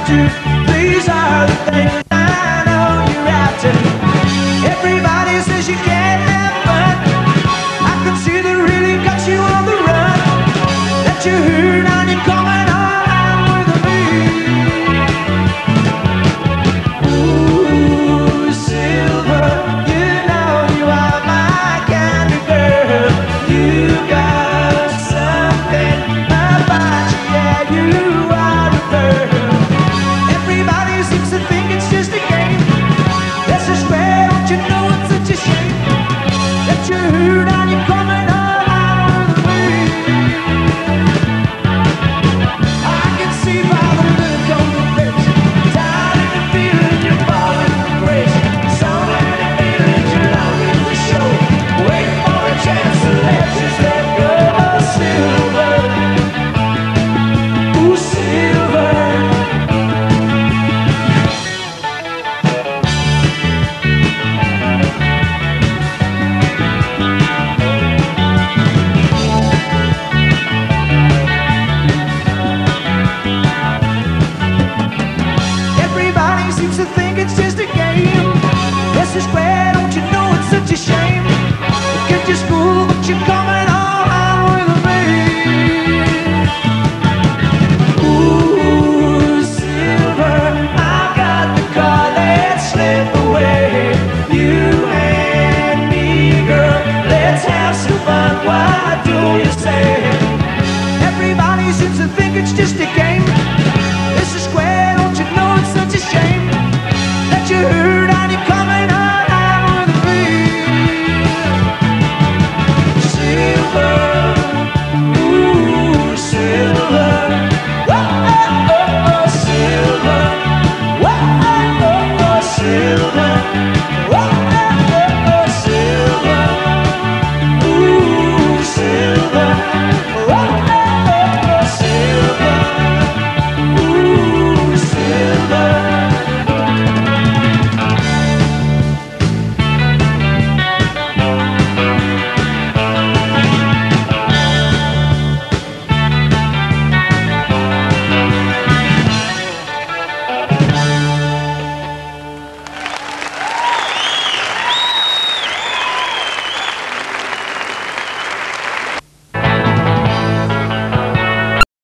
to. These are the things I know you're after. Everybody says you can't have fun. I can see they really got you on the run. That you heard on you coming on with me. Ooh, Silver, you know you are my kind of girl. You got something about you, yeah, you are a girl. Everybody seems to think it's just a game. That's a square, don't you know it's such a shame that you heard on you coming on with me. I can see by the look on your face, tired of feeling you're falling from grace. So many feelings you're longing to show. Wait for a chance to let you step go. Silver, ooh, Silver. Everybody seems to think it's just a game. This is square, don't you know it's such a shame. Get to school, but you're coming on with me. Ooh, Silver, I got the car, let's slip away. You and me, girl, let's have some fun. What do you say? Everybody seems to think it's just a game. This is square, don't you know it's such a shame that you heard on you coming on with me. Silver, ooh, Silver, whoa, oh, oh, Silver, whoa, oh, oh, Silver, whoa.